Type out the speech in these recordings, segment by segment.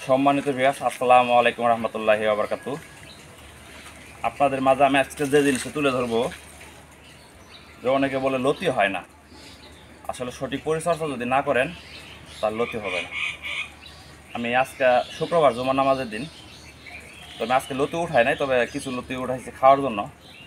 সম্মানিত ভিউয়ার্স, আসসালামু আলাইকুম রহমতুল্লাহি ওয়া বারাকাতুহু। আপনাদের মাঝে আমি আজকে যে জিনিসটা তুলে ধরবো, যে অনেকে বলে লতি হয় না। আসলে সঠিক পরিচর্যা যদি না করেন তার লতি হবে না। আমি আজকে শুক্রবার জুমার নামাজের দিন, তবে আজকে লতি উঠাই নাই, তবে কিছু লতি উঠাইছি খাওয়ার জন্য।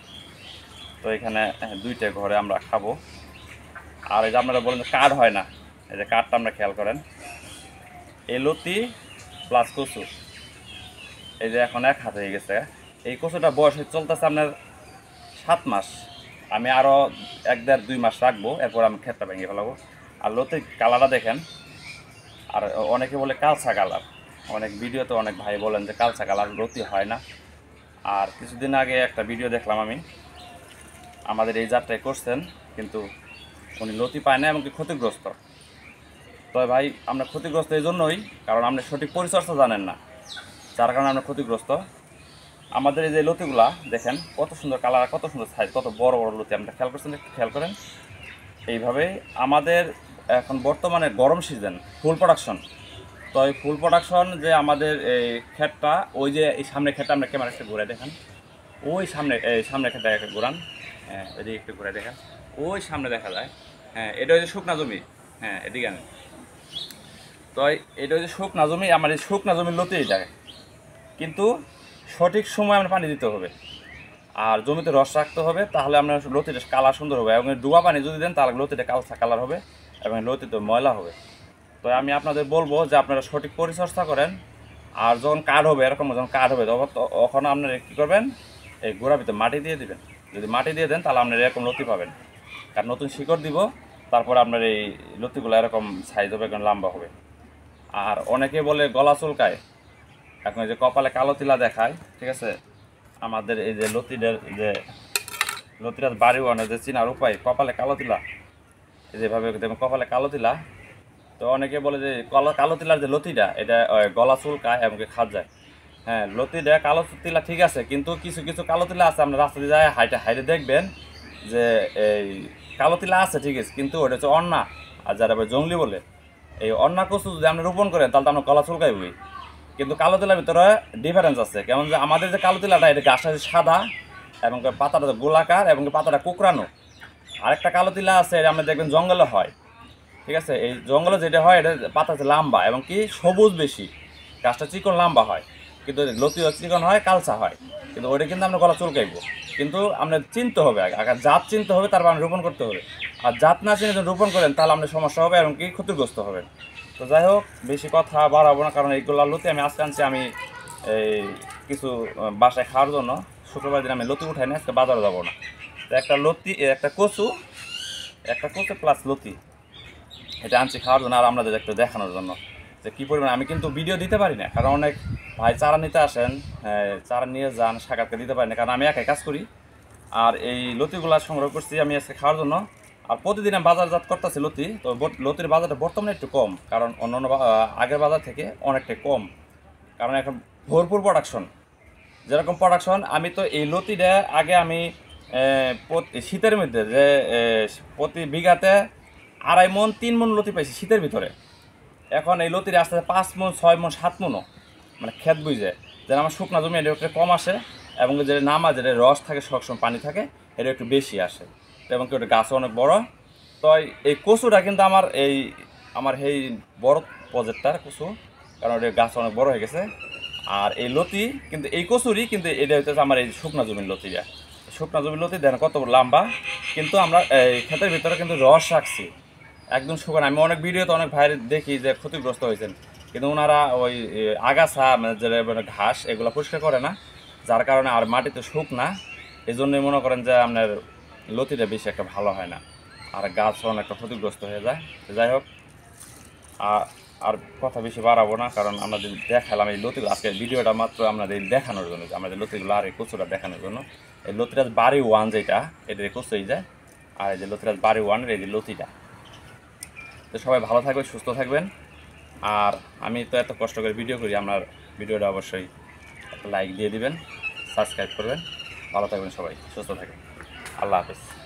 তো এখানে দুইটা ঘরে আমরা খাবো। আর এই যে আপনারা বলেন কার্ড হয় না, এই যে কার্ডটা আমরা খেয়াল করেন, এই লতি প্লাস কচু, এই যে এখন এক হাত হয়ে গেছে। এই কচুটা বয়স চলতেছে আপনার 7 মাস। আমি আরও 1-1.5-2 মাস রাখবো, এরপর আমি ক্ষেতটা ভেঙে ফেলাবো। আর লতির কালারটা দেখেন, আর অনেকে বলে কালচা কালার। অনেক ভিডিওতে অনেক ভাই বলেন যে কালচা কালার লতি হয় না। আর কিছুদিন আগে একটা ভিডিও দেখলাম আমি, আমাদের এই জাতটাই করছেন, কিন্তু উনি লতি পায় না এমনকি ক্ষতিগ্রস্ত। তবে ভাই আমরা ক্ষতিগ্রস্ত এই জন্যই, কারণ আপনি সঠিক পরিচর্যা জানেন না, যার কারণে আমরা ক্ষতিগ্রস্ত। আমাদের এই যে লতিগুলা দেখেন কত সুন্দর কালার, কত সুন্দর সাইজ, কত বড় বড় লতি। আমরা খেয়াল করছেন, একটু খেয়াল করেন। এইভাবে আমাদের এখন বর্তমানে গরম সিজন, ফুল প্রোডাকশন। তো এই ফুল প্রোডাকশন যে আমাদের এই ক্ষেতটা, ওই যে এই সামনে ক্ষেতটা আমরা ক্যামেরা একটা ঘুরে দেখেন, ওই সামনে এই সামনে ক্ষেতটা একটা ঘুরান, হ্যাঁ এদিকে একটু ঘুরে দেখেন, ওই সামনে দেখা যায়। হ্যাঁ এটা হচ্ছে শুকনা জমি, হ্যাঁ এদিকে আনেন। তো এটা হচ্ছে শুকনা জমি, আমার এই শুকনা জমির লতি এটাকে, কিন্তু সঠিক সময় আমরা পানি দিতে হবে আর জমিতে রস রাখতে হবে, তাহলে আপনার লতিটা কালার সুন্দর হবে। এবং ডুবা পানি যদি দেন তাহলে লতিটা কালচা কালার হবে এবং লতিতে ময়লা হবে। তো আমি আপনাদের বলবো যে আপনারা সঠিক পরিচর্যা করেন। আর যখন কাঠ হবে, এরকম যখন কাঠ হবে তখন আপনারা কী করবেন, এই গোড়ার ভিতরে মাটি দিয়ে দিবেন। যদি মাটি দিয়ে দেন তাহলে আপনারা এরকম লতি পাবেন। আর নতুন শিকড় দিব, তারপর আপনার এই লতিগুলো এরকম সাইজ হবে, এখন লম্বা হবে। আর অনেকে বলে গলা চুলকায়, এখন এই যে কপালে কালো তিলা দেখায়, ঠিক আছে। আমাদের এই যে লতিটার বাড়ি ওয়ানে যে চিনার উপায়, কপালে কালো তিলা, যেভাবে দেখুন কপালে কালো তিলা। তো অনেকে বলে যে কালো তিলার যে লতিটা, এটা গলা চুলকায় এবং খাদ যায়। হ্যাঁ, লতিটা কালো তিলা ঠিক আছে, কিন্তু কিছু কিছু কালো তিলা আছে, আপনার রাস্তা দিয়ে যায় হাইটে দেখবেন যে এই কালো তিলা আছে ঠিক আছে, কিন্তু ওটা হচ্ছে অন্না। আর যারা জঙ্গলি বলে, এই অন্না কচু যদি আপনি রোপণ করেন তাহলে তো আপনার গলা চুলকাইবই। কিন্তু কালো তিলার ভিতরে ডিফারেন্স আছে, কেমন যে আমাদের যে কালো তিলাটা, এটা গাছটা সাদা এবং পাতাটা গোলাকার এবং পাতাটা কুকরানো। আরেকটা কালো তিলা আছে, এটা আপনি দেখবেন জঙ্গলে হয়, ঠিক আছে। এই জঙ্গলে যেটা হয়, এটা পাতা লম্বা এবং কি সবুজ বেশি, গাছটা চিকন লম্বা হয়, কিন্তু লতিও চিকন হয়, কালচা হয়, কিন্তু ওইটা কিন্তু আপনার গলা চুলকাইব। কিন্তু আপনার চিনতে হবে, আগে জাত চিনতে হবে, তারপর আপনি রোপণ করতে হবে। আর জাত না চিনে যদি রোপণ করেন তাহলে আপনার সমস্যা হবে এবং কি ক্ষতিগ্রস্ত হবেন। তো যাই হোক, বেশি কথা বাড়াবো না, কারণ এইগুলো লতি আমি আজকে আনছি, আমি এই কিছু বাসায় খাওয়ার জন্য। শুক্রবার দিন আমি লতি উঠাই না, আজকে বাজারে যাবো না। তো একটা কচু প্লাস লতি, এটা আনছি খাওয়ার জন্য আর আপনাদের একটু দেখানোর জন্য যে কী পরিমাণ। আমি কিন্তু ভিডিও দিতে পারি না, কারণ অনেক ভাই চারা নিতে আসেন, চারা নিয়ে যান, সাক্ষাৎকার দিতে পারি না, কারণ আমি একাই কাজ করি। আর এই লতিগুলা সংগ্রহ করছি আমি আজকে খাওয়ার জন্য। আর প্রতিদিন আমি বাজারজাত করতেছি লতি। তো লতির বাজারটা বর্তমানে একটু কম, কারণ অন্যান্য আগের বাজার থেকে অনেকটাই কম, কারণ এখন ভরপুর প্রোডাকশন। যেরকম প্রোডাকশন, আমি তো এই লতিটা আগে আমি শীতের মধ্যে যে প্রতি বিঘাতে 2.5 মণ 3 মণ লতি পাইছি শীতের ভিতরে। এখন এই লতির আস্তে আস্তে 5 মণ 6 মণ 7 মণও, মানে ক্ষেত বুঝে যেন আমার শুকনা জমি এটা একটু কম আসে, এবং যেটা নামা যেটা রস থাকে, সবসময় পানি থাকে, এটা একটু বেশি আসে। এবং কি ওটা গাছও অনেক বড়। তো এই কচুটা কিন্তু আমার এই বড় প্রজেক্টটার কচু, কারণ ওটা গাছ অনেক বড় হয়ে গেছে। আর এই লতি কিন্তু এই কচুরই, কিন্তু এটা হচ্ছে আমার এই শুকনা জমির লতিটা। শুকনা জমির লতি দেন কত লম্বা, কিন্তু আমরা এই ক্ষেতের ভিতরে কিন্তু রস রাখছি একদম শুকান। আমি অনেক ভিডিওতে অনেক ভাইয়ের দেখি যে ক্ষতিগ্রস্ত হয়েছেন, কিন্তু ওনারা ওই আগাছা মানে ঘাস এগুলো পরিষ্কার করে না, যার কারণে আর মাটিতে শুকনা, এই জন্যই মনে করেন যে আপনার লতিটা বেশি একটা ভালো হয় না, আর গাছ অনেকটা ক্ষতিগ্রস্ত হয়ে যায়। যাই হোক, আর কথা বেশি বাড়াবো না, কারণ আমাদের দেখালাম এই লতিগুলো, আজকে ভিডিওটা মাত্র আপনাদের দেখানোর জন্য, আমাদের লতিগুলো আর এই কচুটা দেখানোর জন্য। এই লতিরাজ বাড়ি 1 যেটা, এটা কচুই যায়। আর এই যে লতিরাজ বাড়ি 1 এই যে লতিটা। তো সবাই ভালো থাকবেন, সুস্থ থাকবেন। আর আমি তো এত কষ্ট করে ভিডিও করি, আপনার ভিডিওটা অবশ্যই একটা লাইক দিয়ে দিবেন, সাবস্ক্রাইব করবেন। ভালো থাকবেন সবাই, সুস্থ থাকবেন। আল্লাহ হাফেজ।